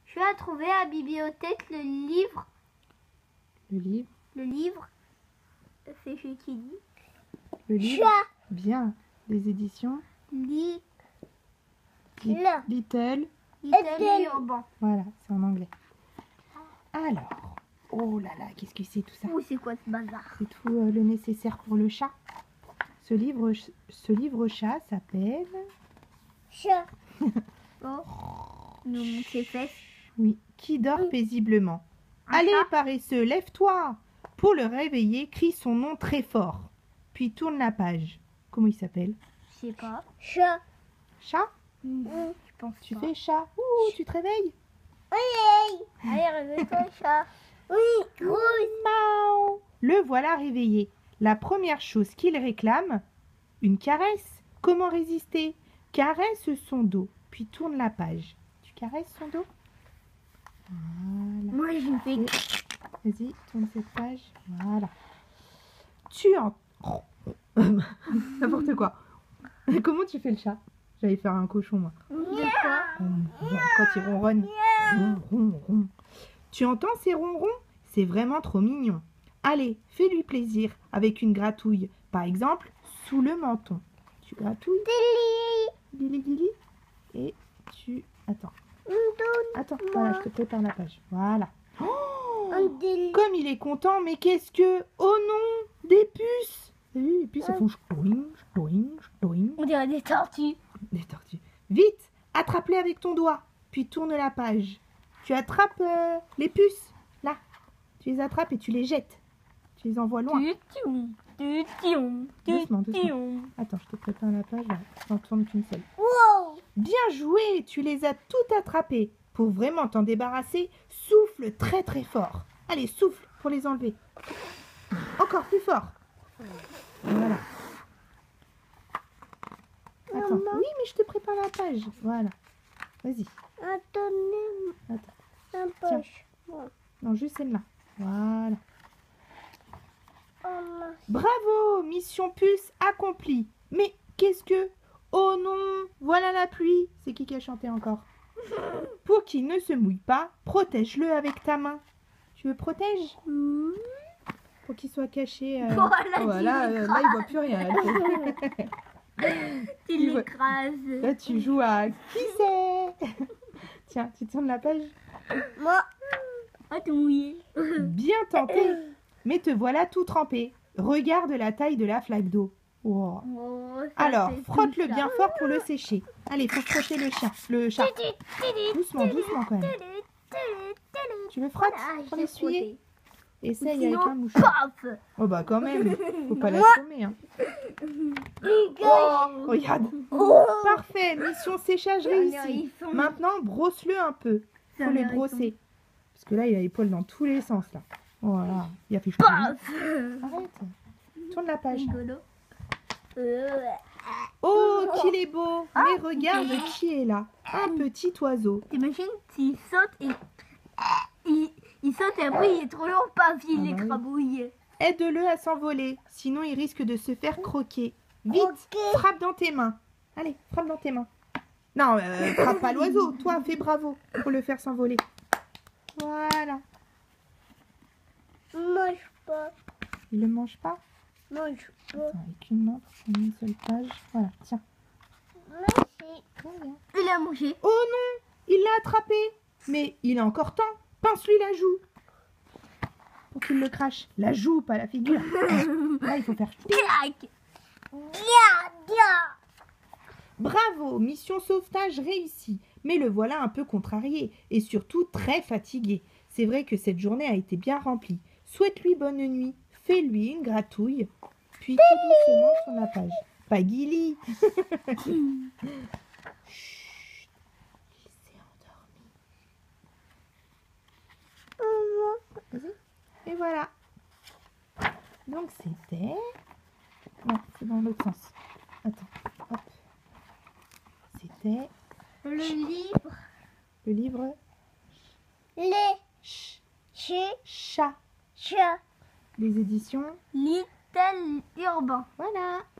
Tu as trouvé à la bibliothèque le livre. Le livre. Le livre. C'est ce qui dit. Le livre. Chat. Bien. Les éditions. Little Little. Urban. Voilà, c'est en anglais. Alors, oh là là, qu'est-ce que c'est tout ça? Ouh, c'est quoi ce bazar? C'est tout le nécessaire pour le chat. Ce livre chat s'appelle... Chat. Oh. Nous montre ses fesses. Oui, qui dort paisiblement. Un Allez, chat. paresseux, lève-toi. Pour le réveiller, crie son nom très fort. Puis tourne la page. Comment il s'appelle? Je sais pas. Chat. Chat? Je pense Tu pas. fais chat. Ouh, tu te réveilles? Oui. Allez, réveille-toi, chat. Oui. Gros. Miaou. Le voilà réveillé. La première chose qu'il réclame, une caresse. Comment résister? Caresse son dos, puis tourne la page. Tu caresses son dos? Voilà. Moi, je fais. Vas-y, tourne cette page. Voilà. Tu en... N'importe quoi. Comment tu fais le chat? J'allais faire un cochon, moi. De quoi? Quand il ronronne. Ron, ron, ron. Tu entends ces ronrons? C'est vraiment trop mignon. Allez, fais-lui plaisir avec une gratouille. Par exemple, sous le menton. Tu gratouilles. Billy, Billy. Et tu... Attends. Attends, voilà, je te prépare la page. Voilà. Oh, comme il est content, mais qu'est-ce que... Oh non, des puces. T'as vu, les puces, elles font ch'toing, ch'toing, ch'toing. On dirait des tortues. Des tortues. Vite, attrape-les avec ton doigt, puis tourne la page. Tu attrapes les puces, là. Tu les attrapes et tu les jettes. Tu les envoies loin. Doucement, doucement. Attends, je te prépare la page, voilà. Je n'en tourne qu'une seule. Wow. Bien joué, tu les as toutes attrapées. Pour vraiment t'en débarrasser, souffle très très fort. Allez, souffle pour les enlever. Encore plus fort. Voilà. Attends. Maman. Oui, mais je te prépare la page. Voilà. Vas-y. Attendez. Attends. Un Tiens. poche. Non, juste celle-là. Voilà. Oh, mince. Bravo, mission puce accomplie. Mais qu'est-ce que... Oh non, voilà la pluie. C'est qui a chanté encore? Pour qu'il ne se mouille pas, protège-le avec ta main. Tu le protèges? Pour qu'il soit caché. Voilà, tu là, il voit plus rien. Tu l'écrases. Là, tu joues à qui c'est? Tiens, tu tournes la page. Moi. Ah, t'es mouillé. Bien tenté. Mais te voilà tout trempé. Regarde la taille de la flaque d'eau. Wow. Oh, ça, Alors, c'est frotte-le tout bien ça. fort pour le sécher. Allez, faut frotter le chat. Doucement, doucement quand même. Tu le frottes Voilà, pour j'ai l'essuyer? frotté. Essaye Sinon, avec un mouchoir. paf. Oh bah quand même, faut pas l'assommer. Hein. Oh, regarde. Parfait, mission séchage réussie. Maintenant, brosse-le un peu. Faut le brosser. Parce que là, il a les poils dans tous les sens là. Voilà, il a fait chaud. Paf. Arrête. Tourne la page. Rigolo. Oh, qu'il est beau. Mais regarde qui est là. Un petit oiseau. T'imagines s'il saute et... Il saute et après il est trop long, paf, il Ah bah oui. écrabouille. Aide-le à s'envoler, sinon il risque de se faire croquer. Vite, frappe dans tes mains. Allez, frappe dans tes mains. Non, frappe pas l'oiseau. Toi, fais bravo pour le faire s'envoler. Voilà. Mange pas. Il le mange pas? Mange pas. Attends, avec une main, pour une seule page. Voilà, tiens. Merci. Très bien. Il a mangé. Oh non, il l'a attrapé. Mais il a encore temps. Pince-lui la joue. Pour qu'il le crache. La joue, pas la figure. Là, il faut faire... Clac. Bravo, mission sauvetage réussie. Mais le voilà un peu contrarié et surtout très fatigué. C'est vrai que cette journée a été bien remplie. Souhaite-lui bonne nuit. Fais-lui une gratouille. Puis tout doucement sur la page. Pas Guili. Chut. Il s'est endormi. Vas-y. Et voilà. Donc c'était... Non, c'est dans l'autre sens. Attends. Hop. C'était Le livre. le livre Les Ch- chats. Chat Chat. des éditions. Little Urban. Voilà.